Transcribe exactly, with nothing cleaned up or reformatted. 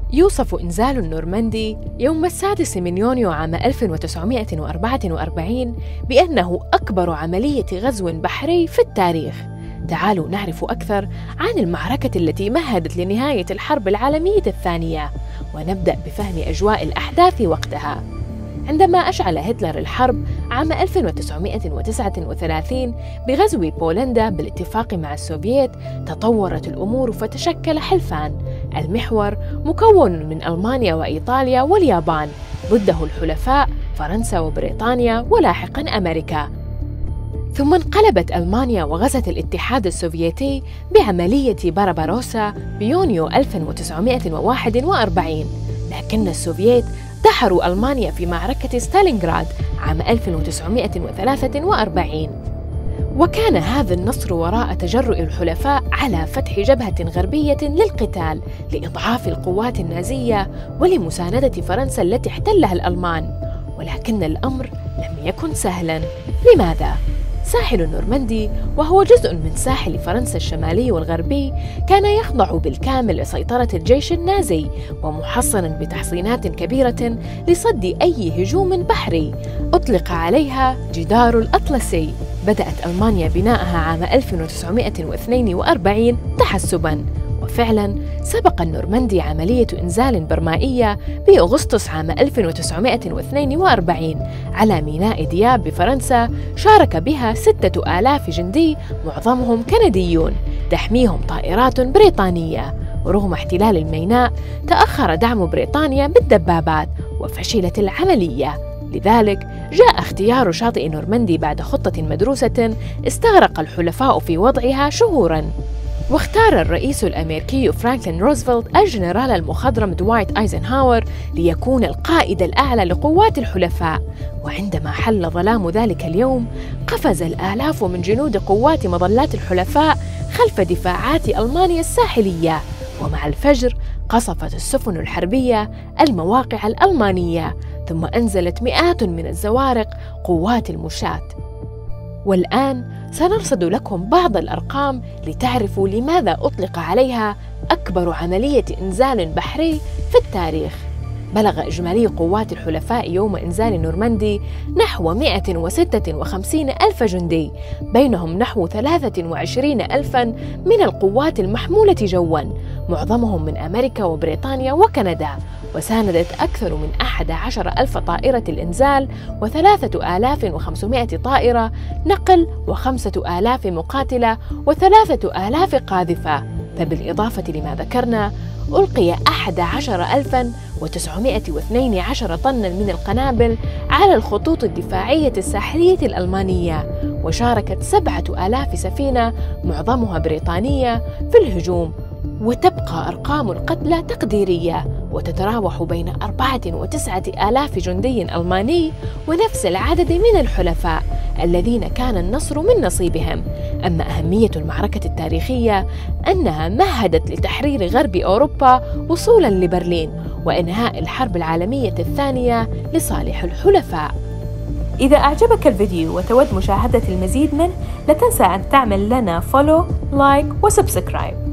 يوصف إنزال النورماندي يوم السادس من يونيو عام ألف وتسعمائة وأربعة وأربعين بأنه أكبر عملية غزو بحري في التاريخ. تعالوا نعرف أكثر عن المعركة التي مهدت لنهاية الحرب العالمية الثانية، ونبدأ بفهم أجواء الأحداث وقتها. عندما أشعل هتلر الحرب عام ألف وتسعمائة وتسعة وثلاثين بغزو بولندا بالاتفاق مع السوفييت، تطورت الأمور فتشكل حلفان. المحور مكون من ألمانيا وإيطاليا واليابان، ضده الحلفاء فرنسا وبريطانيا ولاحقاً أمريكا. ثم انقلبت ألمانيا وغزت الاتحاد السوفيتي بعملية بارباروسا بيونيو ألف وتسعمائة وواحد وأربعين، لكن السوفييت دحروا ألمانيا في معركة ستالينغراد عام ألف وتسعمائة وثلاثة وأربعين. وكان هذا النصر وراء تجرؤ الحلفاء على فتح جبهة غربية للقتال لإضعاف القوات النازية ولمساندة فرنسا التي احتلها الألمان. ولكن الأمر لم يكن سهلاً. لماذا؟ ساحل النورماندي، وهو جزء من ساحل فرنسا الشمالي والغربي، كان يخضع بالكامل لسيطرة الجيش النازي، ومحصناً بتحصينات كبيرة لصد أي هجوم بحري. أطلق عليها جدار الأطلسي. بدأت ألمانيا بناءها عام ألف وتسعمائة واثنين وأربعين تحسباً، وفعلاً سبق النورماندي عملية إنزال برمائية بأغسطس عام ألف وتسعمائة واثنين وأربعين على ميناء دياب بفرنسا، شارك بها ستة آلاف جندي معظمهم كنديون، تحميهم طائرات بريطانية. ورغم احتلال الميناء، تأخر دعم بريطانيا بالدبابات وفشلت العملية. لذلك جاء اختيار شاطئ نورماندي بعد خطة مدروسة استغرق الحلفاء في وضعها شهوراً. واختار الرئيس الأمريكي فرانكلين روزفلت الجنرال المخضرم دوايت أيزنهاور ليكون القائد الأعلى لقوات الحلفاء. وعندما حل ظلام ذلك اليوم، قفز الآلاف من جنود قوات مظلات الحلفاء خلف دفاعات ألمانيا الساحلية، ومع الفجر قصفت السفن الحربية المواقع الألمانية، ثم أنزلت مئات من الزوارق قوات المشاة. والآن سنرصد لكم بعض الأرقام لتعرفوا لماذا أطلق عليها أكبر عملية إنزال بحري في التاريخ. بلغ إجمالي قوات الحلفاء يوم إنزال النورماندي نحو مئة وستة وخمسين ألف جندي، بينهم نحو ثلاثة وعشرين ألفاً من القوات المحمولة جواً، معظمهم من أمريكا وبريطانيا وكندا. وساندت أكثر من أحد عشر ألف طائرة الإنزال، وثلاثة آلاف وخمسمائة طائرة نقل، وخمسة آلاف مقاتلة، وثلاثة آلاف قاذفة. فبالإضافة لما ذكرنا، ألقي أحد عشر ألفاً وتسعمائة واثنين عشر طناً من القنابل على الخطوط الدفاعية الساحلية الألمانية، وشاركت سبعة آلاف سفينة معظمها بريطانية في الهجوم. وتبقى أرقام القتلى تقديرية، وتتراوح بين أربعة وتسعة آلاف جندي ألماني ونفس العدد من الحلفاء الذين كان النصر من نصيبهم. أما أهمية المعركة التاريخية أنها مهدت لتحرير غرب أوروبا وصولاً لبرلين، وإنهاء الحرب العالمية الثانية لصالح الحلفاء. إذا أعجبك الفيديو وتود مشاهدة المزيد منه، لا تنسى أن تعمل لنا فولو، لايك وسبسكرايب.